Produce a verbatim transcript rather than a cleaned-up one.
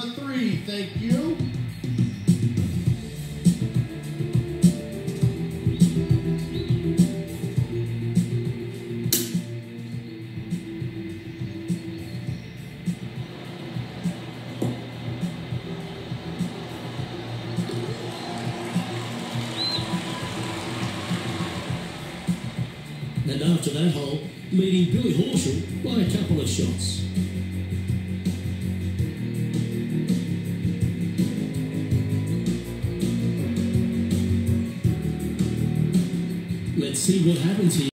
three. Thank you. And after that hole, leading Billy Horschel by a couple of shots. Let's see what happens here.